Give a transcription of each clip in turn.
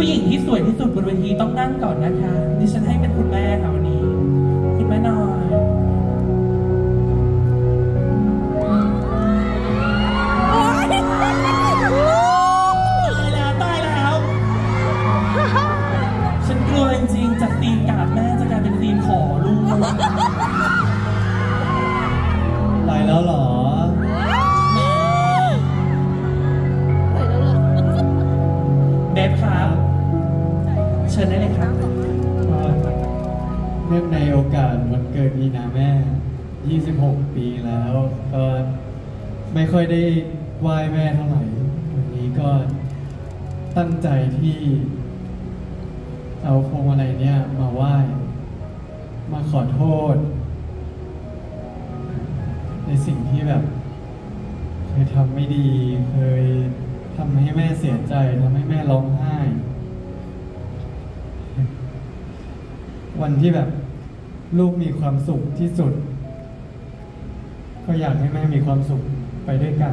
หญิงที่สวยที่สุดบนเวทีต้องนั่งก่อนนะคะดิฉันให้เป็นคุณแม่ค่ะวันนี้คุณแม่น้อยตายแล้วฉันกลัวจริงๆจากตีนกาดแม่จะกลายเป็นตีนขอลูกไปแล้วเหรอเดฟครับเชิญได้เลยครับเนื่องในโอกาสวันเกิดมีนาแม่26 ปีแล้วก็ไม่ค่อยได้ไหว้แม่เท่าไหร่วันนี้ก็ตั้งใจที่เอาพวงมาลัยเนี่ยมาไหว้มาขอโทษในสิ่งที่แบบเคยทำไม่ดีเคยทำให้แม่เสียใจทำให้แม่ร้องไห้วันที่แบบลูกมีความสุขที่สุดก็อยากให้แม่มีความสุขไปด้วยกัน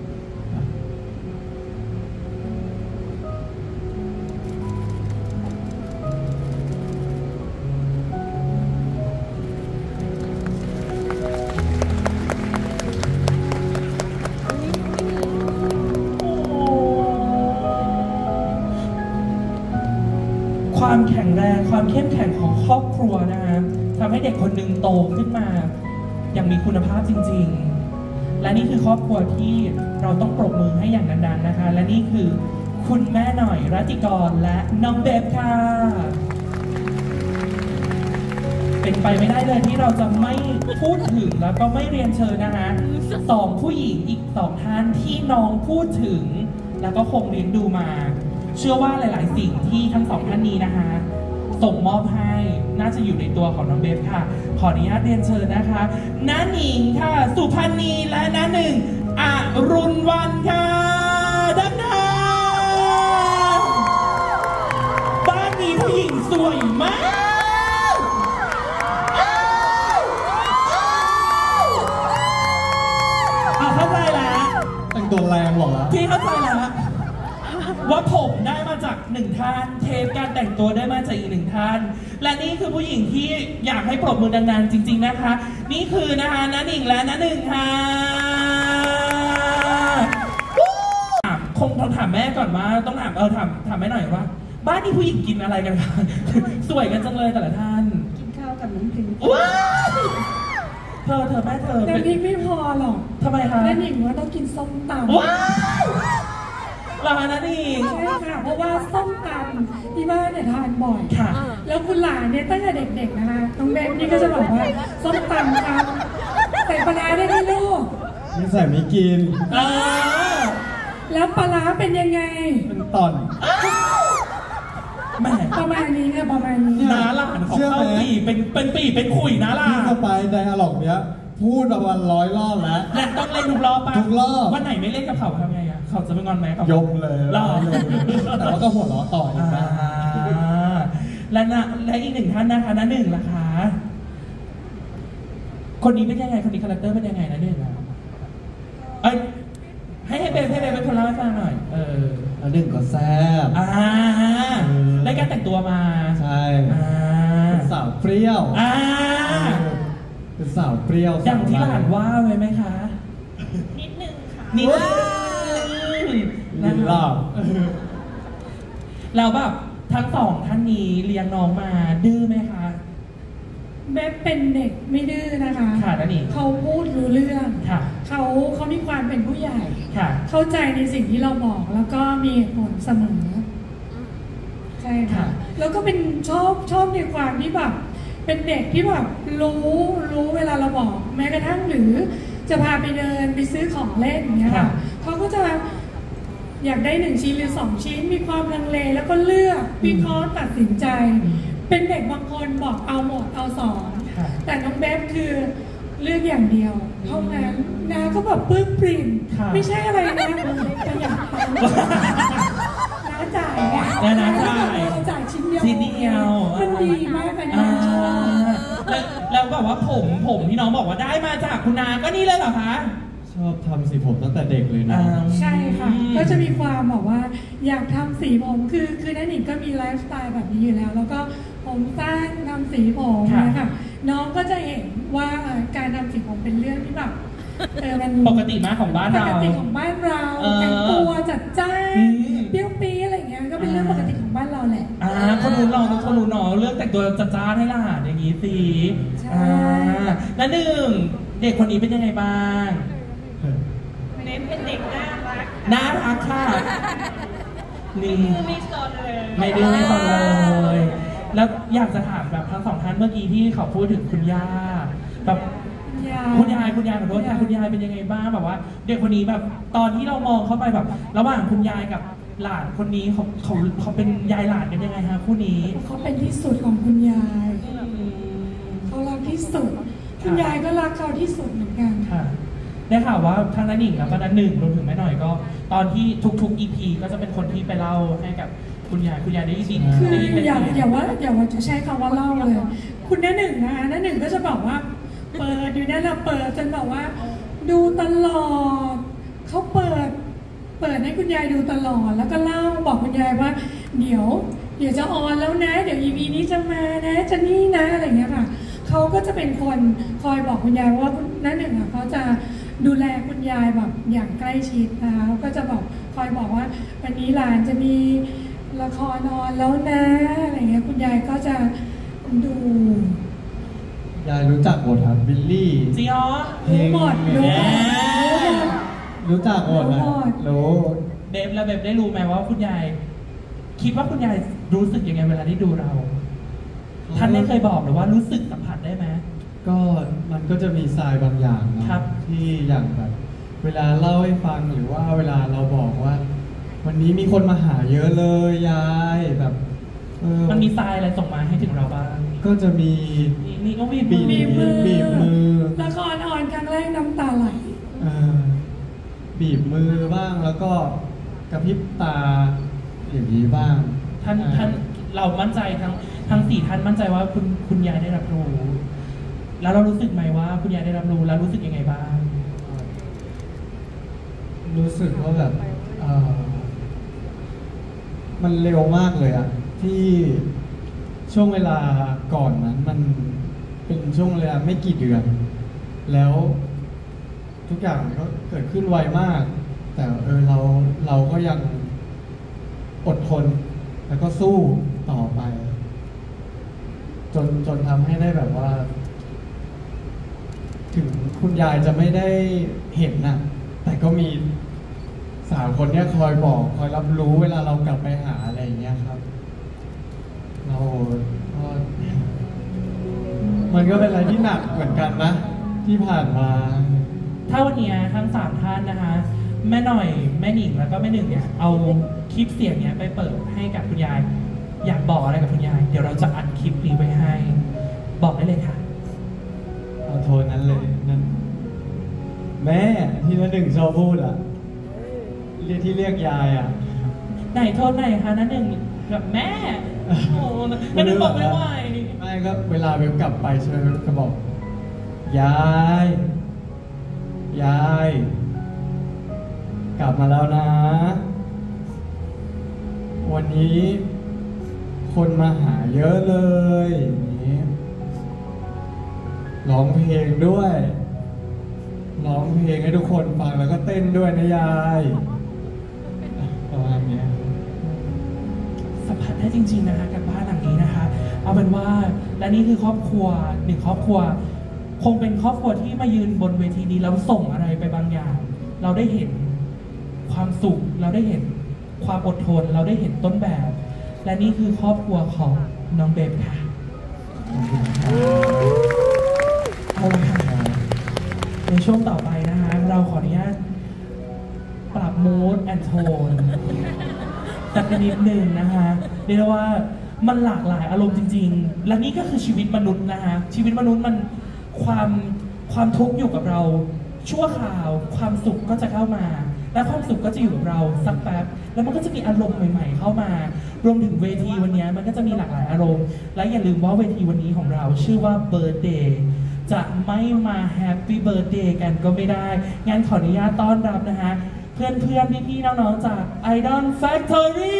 ความแข็งแรงความเข้มแข็งของครอบครัวนะฮะทำให้เด็กคนหนึ่งโตขึ้นมาอย่างมีคุณภาพจริงๆและนี่คือครอบครัวที่เราต้องปรบมือให้อย่างดังๆนะคะและนี่คือคุณแม่หน่อยรัติกรและน้องเบฟค่ะเป็นไปไม่ได้เลยที่เราจะไม่พูดถึงแล้วก็ไม่เรียนเชิญนะคะสองผู้หญิงอีก2 ท่านที่น้องพูดถึงแล้วก็คงเลี้ยงดูมาเชื่อว่าหลายๆสิ่งที่ทั้ง2 ท่านนี้นะคะส่งมอบให้น่าจะอยู่ในตัวของน้องเบฟค่ะขออนุญาตเรียนเชิญนะคะน้าหนิงค่ะสุพรรณีและน้าหนึ่งอรุณวรรณค่ะดังนั้นบ้านนี้ผู้หญิงสวยมากเข้าใจแล้วแต่งตัวแรงหรอพี่เข้าใจแล้วว่าผมได้มาจาก1 ท่านเทปการแต่งตัวได้มาจากอีก1 ท่านและนี่คือผู้หญิงที่อยากให้ปรบมือดังๆจริงๆนะคะนี่คือนะคะน้าหนิงและน้าหนึ่งค่ะคงต้องถามแม่ก่อนว่าต้องถามถามแม่หน่อยว่าบ้านนี้ผู้หญิงกินอะไรกันคะสวยกันจังเลยแต่ละท่านกินข้าวกับน้ำพริกเธอแม่เธอน้ำพริกไม่พอหรอกทำไมคะแม่หนิงว่าต้องกินส้มตำลานะนี่ใช่ค่ะเพราะว่าส้มตำที่บ้านเนี่ยทานบ่อยค่ะแล้วคุณหลานเนี่ยตั้งแต่เด็กๆนะคะน้องเบนนี่ก็จะบอกว่าส้มตำครับใส่ปลาร้าได้ไหมลูกไม่ใส่ไม่กินแล้วปลาร้าเป็นยังไงเป็นตอนแม่ประมาณนี้ค่ะประมาณนี้น้าหลานของเขาปีเป็นปีเป็นขุยน้าหลานที่จะไปไดอะล็อกเนี้ยพูดประมาณ100 รอบแล้วและต้องเล่นทุกรอบป่ะทุกรอบวันไหนไม่เล่นกับเขาทำไงอ่ะเขาจะไม่งอนไหมยกเลยแต่ว่าก็หัวเราะต่ออีกนะและอีก1 ท่านนะคะน้าหนึ่งล่ะคะคนนี้เป็นยังไงคนนี้คาแรคเตอร์เป็นยังไงนะเนี่ยให้เบลเป็นคนเล่าให้ฟังหน่อยน้าหนึ่งก็แซ่บได้การแต่งตัวมาใช่เป็นสาวเปรี้ยวเป็นสาวเปรี้ยวอย่างที่หลานว่าไว้ไหมคะนิดนึงค่ะนิดรอบแล้วแบบทั้ง2 ท่านนี้เลี้ยงน้องมาดื้อไหมคะเบฟเป็นเด็กไม่ดื้อนะคะค่ะนั่นเองเขาพูดรู้เรื่องค่ะเขามีความเป็นผู้ใหญ่ค่ะเข้าใจในสิ่งที่เราบอกแล้วก็มีเหตุผลเสมอใช่ค่ะแล้วก็เป็นชอบในความที่แบบเป็นเด็กที่แบบรู้เวลาเราบอกแม้กระทั่งหรือจะพาไปเดินไปซื้อของเล่นอย่างเงี้ยค่ะเขาก็จะอยากได้1 ชิ้นหรือ2 ชิ้นมีความลังเลแล้วก็เลือกวิเคราะห์ตัดสินใจเป็นเด็กบางคนบอกเอาหมดเอา2แต่น้องเบฟคือเลือกอย่างเดียวเท่านั้นนาก็แบบปลื้มปริ่มไม่ใช่อะไรนะประหยัดตังค์น้าจ่ายไงน้าจ่ายชิ้นเดียวมันดีมากเลยนะแล้วแบบว่าผมที่น้องบอกว่าได้มาจากคุณนาก็นี่เลยเหรอคะชอบทำสีผมตั้งแต่เด็กเลยนะใช่ค่ะก็จะมีความบอกว่าอยากทำสีผมคือนั่นอีกก็มีไลฟ์สไตล์แบบนี้อยู่แล้ว แล้วก็ผมตั้งทำสีผมนะคะน้องก็จะเห็นว่าการทำสีผมเป็นเรื่องที่แบบมันปกติมากของบ้านเราปกติของบ้านเราแต่งตัวจัดจ้านเปรี้ยวปี๊อะไรอย่างเงี้ยก็เป็นเรื่องปกติของบ้านเราแหละคนรู้น้องคนรู้น้องเรื่องแต่งตัวจัดจ้านให้หลานอย่างงี้สิแล้วหนึ่งเด็กคนนี้เป็นยังไงบ้างเน้นเป็นเด็กน่ารักค่ะนี่ไม่สนเลยไม่ดื้อไม่สนเลยแล้วอยากจะถามแบบทั้งสองท่านเมื่อกี้ที่เขาพูดถึงคุณย่าแบบคุณยายขอโทษค่ะคุณยายเป็นยังไงบ้างแบบว่าเด็กคนนี้แบบตอนที่เรามองเข้าไปแบบระหว่างคุณยายกับหลานคนนี้เขาเป็นยายหลานกันยังไงฮะคู่นี้เขาเป็นที่สุดของคุณยายเขารักที่สุดคุณยายก็รักเขาที่สุดเหมือนกันค่ะได้ข่าวว่าทั้งนั้นหญิงแล้วก็นั้นหนึ่งรวมถึงแม่หน่อยก็ตอนที่ทุก EP ก็จะเป็นคนที่ไปเล่าให้กับคุณยายได้ยินคืออย่าว่าจะใช้คำว่าเล่าเลยคุณน้าหนึ่งนะคะน้าหนึ่งก็จะบอกว่าเปิดอยู่นั่นแหละเปิดจนบอกว่าดูตลอดเขาเปิดให้คุณยายดูตลอดแล้วก็เล่าบอกคุณยายว่าเดี๋ยวจะออนแล้วนะเดี๋ยว EP นี้จะมานะจะนี่นะอะไรเงี้ยค่ะเขาก็จะเป็นคนคอยบอกคุณยายว่าน้าหนึ่งอ่ะเขาจะดูแลคุณยายแบบอย่างใกล้ชิดนะคะก็จะบอกคอยบอกว่าวันนี้หลานจะมีละครออนแล้วนะอะไรเงี้ยคุณยายก็จะดูยายรู้จักหมดครับบิลลี่จริงเหรอรู้หมดรู้จักหมดนะรู้เบบแล้วเบบได้รู้ไหมว่าคุณยายคิดว่าคุณยายรู้สึกยังไงเวลาที่ดูเราท่านได้เคยบอกหรือว่ารู้สึกสัมผัสได้ไหมก็มันก็จะมีทรายบางอย่างนะที่อย่างแบบเวลาเล่าให้ฟังหรือว่าเวลาเราบอกว่าวันนี้มีคนมาหาเยอะเลยยายแบบมันมีทรายอะไรส่งมาให้ถึงเราบ้างก็จะมีนี่ก็บีบมือละครออนครั้งแรกน้ำตาไหลบีบมือบ้างแล้วก็กระพริบตาอย่างนี้บ้างท่านเรามั่นใจทั้งสี่ท่านมั่นใจว่าคุณยายได้รับรู้แล้วเรารู้สึกไหมว่าคุณยายได้รับรู้แล้วรู้สึกยังไงบ้างรู้สึกว่าแบบมันเร็วมากเลยอะที่ช่วงเวลาก่อนนั้นมันเป็นช่วงเวลาไม่กี่เดือนแล้วทุกอย่างก็เกิดขึ้นไวมากแต่เราก็ยังอดทนแล้วก็สู้ต่อไปจนทำให้ได้แบบว่าถึงคุณยายจะไม่ได้เห็นนะแต่ก็มี3 คนเนี้ยคอยบอกคอยรับรู้เวลาเรากลับไปหาอะไรอย่างเงี้ยครับเราก็มันก็เป็นอะไรที่หนักเหมือนกันนะที่ผ่านมาถ้าวันนี้ทั้ง3 ท่านนะคะแม่หน่อยแม่หนิงแล้วก็แม่หนึ่งเนี่ยเอาคลิปเสียงเนี้ยไปเปิดให้กับคุณยายอยากบอกอะไรกับคุณยายเดี๋ยวเราจะอัดคลิปนี้ไว้ให้บอกได้เลยค่ะเอาโทนนั้นเลยนั่นแม่ที่นั่นหนึ่งชอบพูดอ่ะเรียกยายอ่ะไหนโทนไหนคะนั่นหนึ่งกับแม่โอ้นั่นหนึ่งบอกไม่ไหวไม่ก็เวลาเวลกลับไปใช่ไหมก็บอกยายกลับมาแล้วนะวันนี้คนมาหาเยอะเลยนี้ร้องเพลงด้วยร้องเพลงให้ทุกคนฟังแล้วก็เต้นด้วยนะยายประมาณนี้สัมผัสได้จริงๆนะคะกับบ้านหลังนี้นะคะเอาเป็นว่าและนี่คือครอบครัว1 ครอบครัวคงเป็นครอบครัวที่มายืนบนเวทีนี้แล้วส่งอะไรไปบางอย่างเราได้เห็นความสุขเราได้เห็นความอดทนเราได้เห็นต้นแบบและนี่คือครอบครัวของน้องเบฟค่ะเอาละค่ะในช่วงต่อไปนะคะเราขออนุญาตปรับมูดแอนโทนสักนิดหนึ่งนะคะเรียกว่ามันหลากหลายอารมณ์จริงๆและนี่ก็คือชีวิตมนุษย์นะคะชีวิตมนุษย์มันความทุกข์อยู่กับเราชั่วคราวความสุขก็จะเข้ามาและความสุขก็จะอยู่กับเราสักแป๊บแล้วมันก็จะมีอารมณ์ใหม่ๆเข้ามารวมถึงเวทีวันนี้มันก็จะมีหลากหลายอารมณ์และอย่าลืมว่าเวทีวันนี้ของเราชื่อว่า Birthday จะไม่มา Happy Birthday กันก็ไม่ได้งั้นขออนุญาตต้อนรับนะคะเพื่อนๆพี่ๆน้องๆจาก Idol Factory